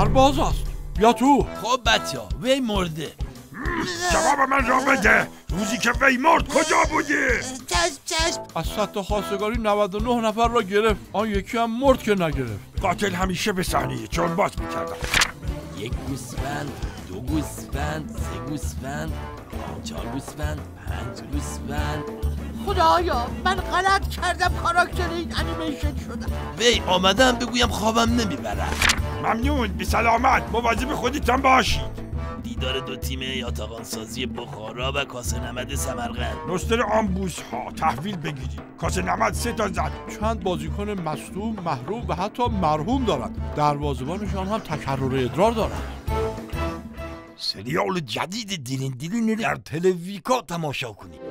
سرباز است. بیا تو. خب بچه ها وی مرده. جواب من را بده. روزی که وی مرد کجا بودی؟ چشم. از 100 تا خواستگاری 99 نفر را گرفت. آن یکی هم مرد که نگرفت. قاتل همیشه به صحنه جرم میکردن. 1 گوسفند، 2 گوسفند، 3 گوسفند، 4 گوسفند، 5 گوسفند. خدایا من غلط کردم کاراکتر این انیمیشن شدم. وی آمدم بگویم خوابم نمیبرد. ممنون، بی سلامت. مواظب خودتان باشید. دیدار 2 تیم یاتاقانسازی بخارا و کاسه نمد سمرقند. نوستر آمبوس ها تحویل بگیرید. کاسه نمد 3 تا زد. چند بازیکن مصدوم، محروم و حتی مرحوم دارند. دروازه‌بانشان هم تکرر ادرار دارند. سریال جدید دیلین در تلویزیون تماشا کنید.